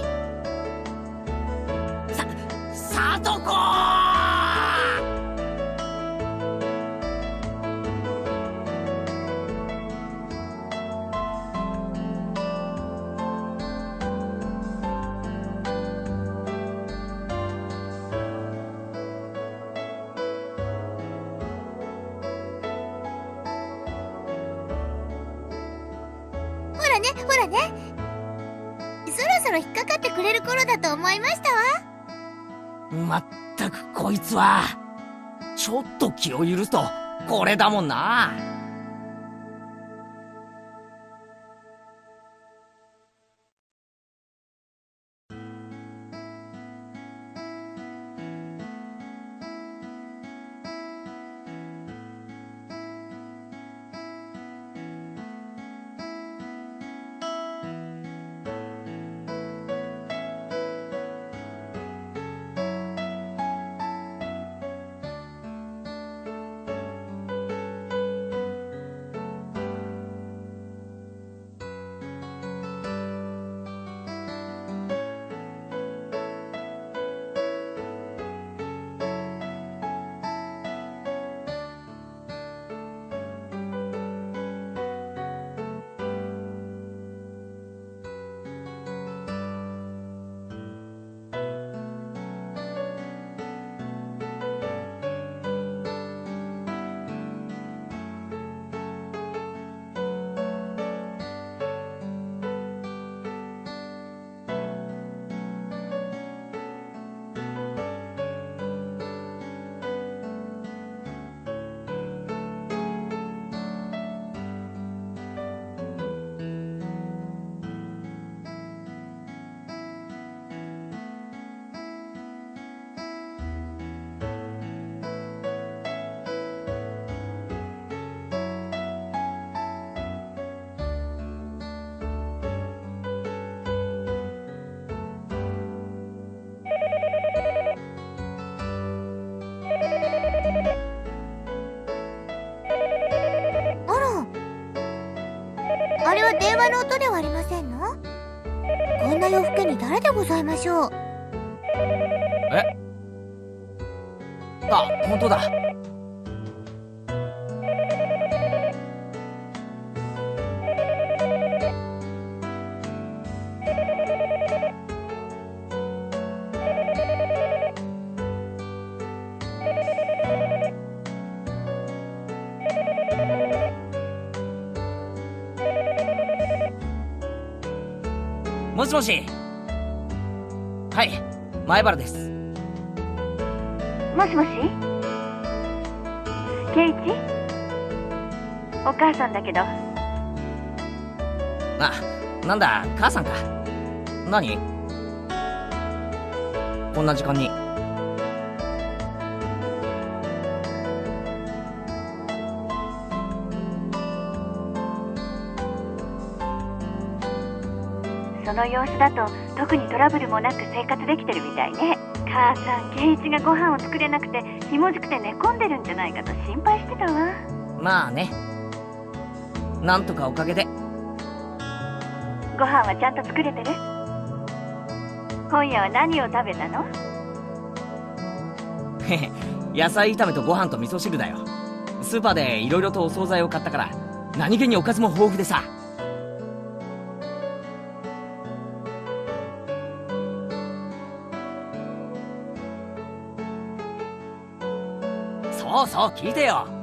S3: さとこ
S2: ほらね、そろそろ引っかかってくれる頃だと思いましたわ。
S3: まったくこいつはちょっと気を許すとこれだもんな。
S2: は電話の音ではありませんの？こんな夜更けに誰でございましょう？
S3: え？あ、本当だ。もしもし。はい、前原です。
S6: もしもし、圭一？お母さんだけど。
S3: あ、なんだ、母さんか。何？こんな時間に。
S6: その様子だと特にトラブルもなく生活できてるみたいね。母さん、圭一がご飯を作れなくてひもじくて寝込んでるんじゃないかと心配してたわ。
S3: まあね、なんとかおかげで。
S6: ご飯はちゃんと作れてる？今夜は何を食べたの？
S3: へへ、野菜炒めとご飯と味噌汁だよ。スーパーでいろいろとお惣菜を買ったから何気におかずも豊富でさ。そうそう、聞いてよ。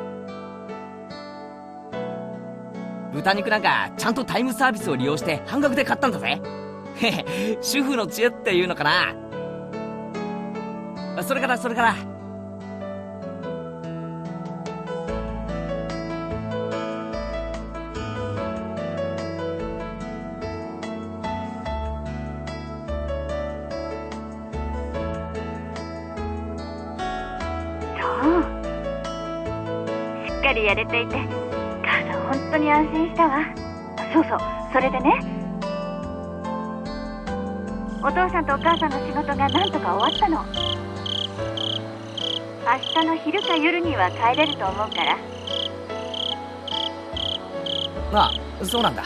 S3: 豚肉なんかちゃんとタイムサービスを利用して半額で買ったんだぜ。へへ、主婦の知恵っていうのかな。それから
S6: しっかりやれていて母さん本当に安心したわ。そうそう、それでね、お父さんとお母さんの仕事がなんとか終わったの。明日の昼か夜には帰れると思うから。
S3: ああ、そうなんだ。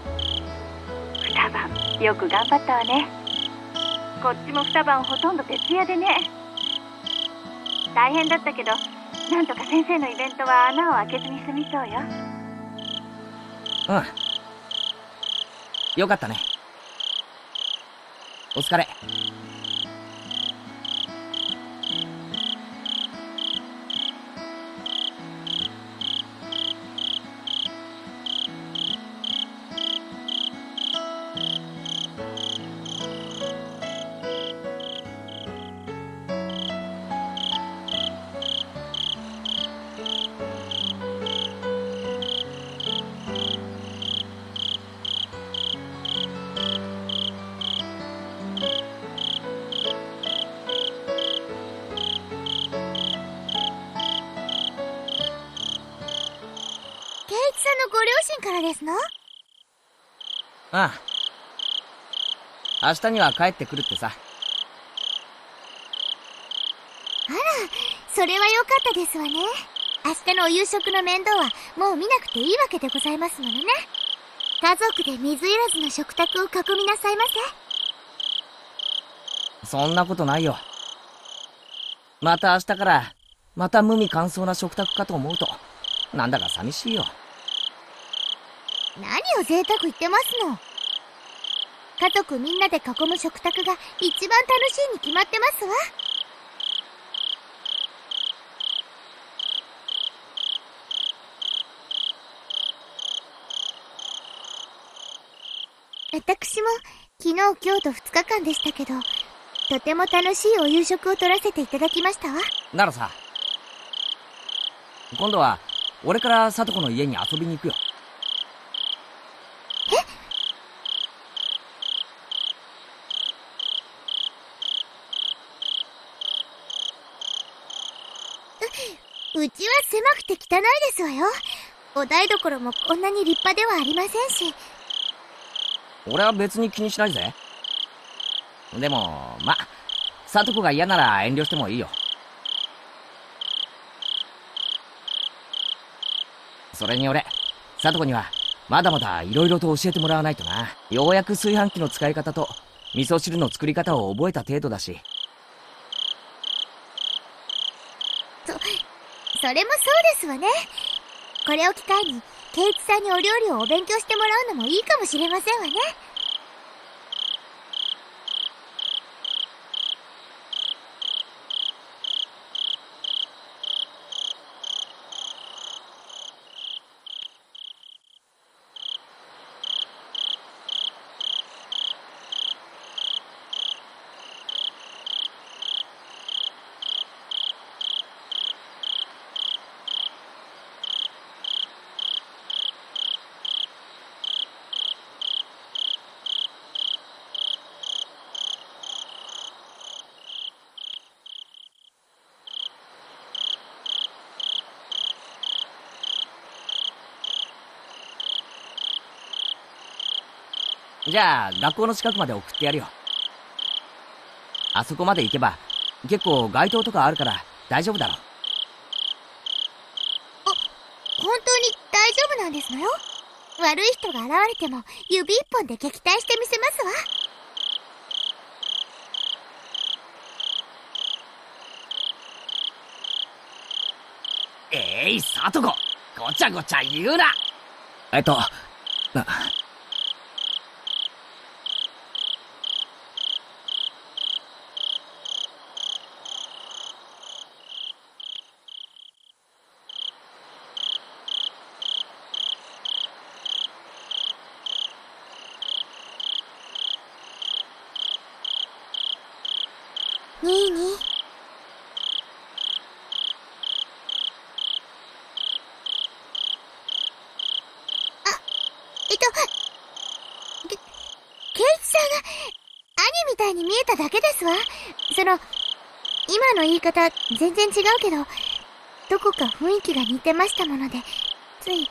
S6: 2晩よく頑張ったわね。こっちも2晩ほとんど徹夜でね。大変だったけど、なんとか先生のイベントは穴を開けずに済みそうよ。
S3: うん、よかったね。お疲れ。
S2: 圭一さんのご両親からですの？
S3: ああ、明日には帰ってくるってさ。
S2: あら、それは良かったですわね。明日のお夕食の面倒はもう見なくていいわけでございますものね。家族で水入らずの食卓を囲みなさいませ。
S3: そんなことないよ。また明日からまた無味乾燥な食卓かと思うとなんだか寂しいよ。
S2: 何を贅沢言ってますの。家族みんなで囲む食卓が一番楽しいに決まってますわ。私も昨日今日と2日間でしたけど、とても楽しいお夕食を取らせていただきましたわ。
S3: ならさ、今度は俺から聡子の家に遊びに行くよ。
S2: うちは狭くて汚いですわよ。お台所もこんなに立派ではありませんし。
S3: 俺は別に気にしないぜ。でもま、聡子が嫌なら遠慮してもいいよ。それに俺、聡子にはまだまだ色々と教えてもらわないとな。ようやく炊飯器の使い方と味噌汁の作り方を覚えた程度だし。
S2: それもそうですわね。これを機会に圭一さんにお料理をお勉強してもらうのもいいかもしれませんわね。
S3: じゃあ学校の近くまで送ってやるよ。あそこまで行けば結構街灯とかあるから大丈夫だろ。
S2: 本当に大丈夫なんですのよ。悪い人が現れても指一本で撃退してみせますわ。
S3: さとこ、ごちゃごちゃ言うな。
S2: ニーニー。圭一さんが兄みたいに見えただけですわ。今の言い方全然違うけど、どこか雰囲気が似てましたもので、つい。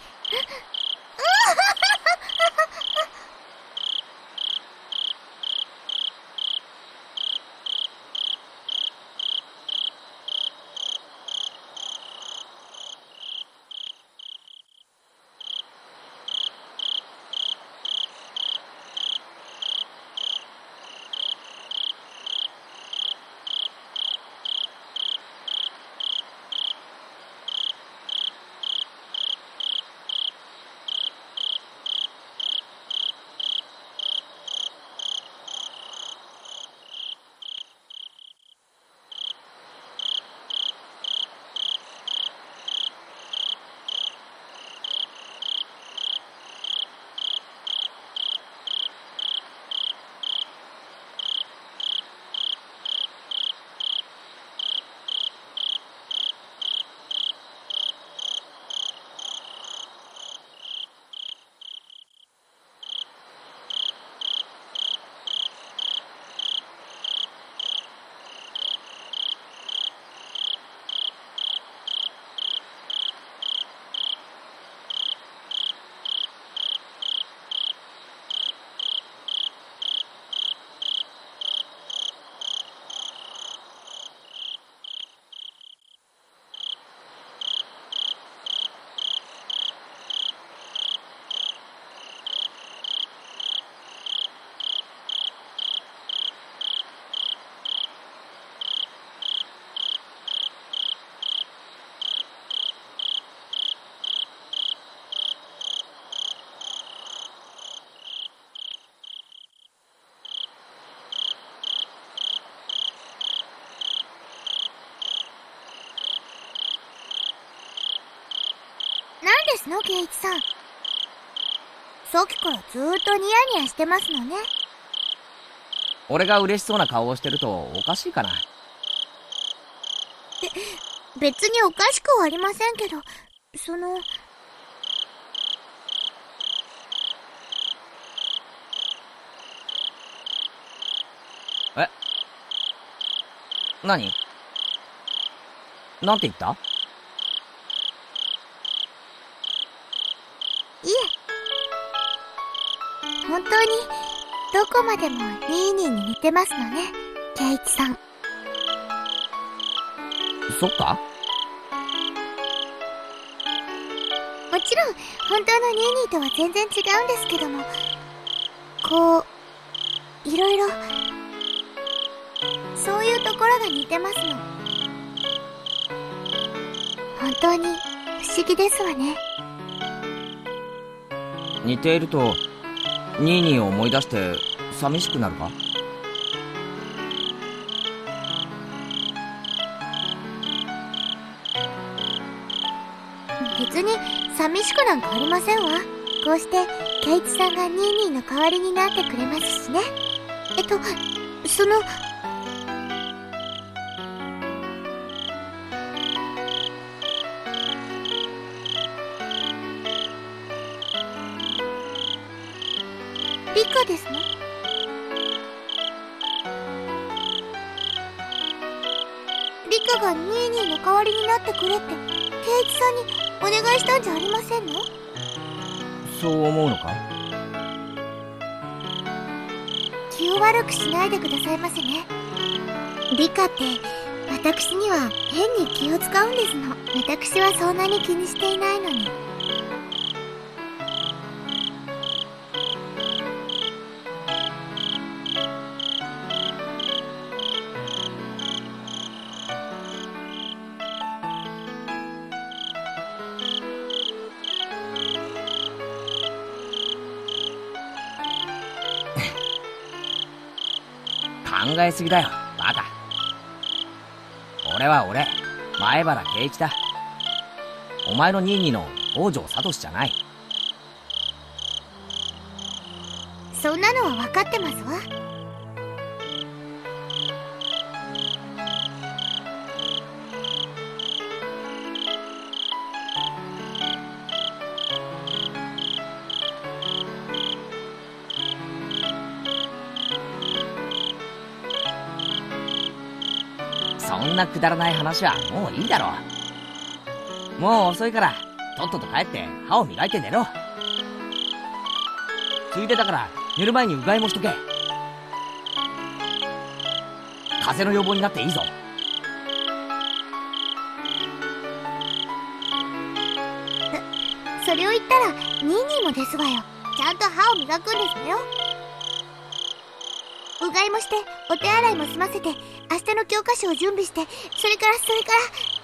S2: 何ですの、圭一さん。さっきからずーっとニヤニヤしてますのね。
S3: 俺が嬉しそうな顔をしてるとおかしいかな。
S2: 別におかしくはありませんけど、
S3: 何？なんて言った？
S2: いえ。本当に、どこまでもニーニーに似てますのね、圭一さん。
S3: そっか？
S2: もちろん本当のニーニーとは全然違うんですけども、こういろいろそういうところが似てますの。本当に不思議ですわね。
S3: 似ているとニーニーを思い出して寂しくなるか？
S2: 別に寂しくなんかありませんわ。こうしてケイチさんがニーニーの代わりになってくれますしね。そのリカですね。リカがニーニーの代わりになってくれってケイチさんにお願いしたんじゃありませんの？
S3: そう思うのか？
S2: 気を悪くしないでくださいませね。リカって私には変に気を使うんですの。私はそんなに気にしていないのに。
S3: 考えすぎだよ、バカ。俺は俺、前原圭一だ。お前のニーニーの北条聡じゃない。
S2: そんなのは分かってますわ。
S3: そんなくだらない話はもういいだろう。もう遅いからとっとと帰って歯を磨いて寝ろ。ついでだから寝る前にうがいもしとけ。風邪の予防になっていいぞ。
S2: それを言ったらニーニーもですわよ。ちゃんと歯を磨くんですわよ。うがいもしてお手洗いも済ませて明日の教科書を準備して、それから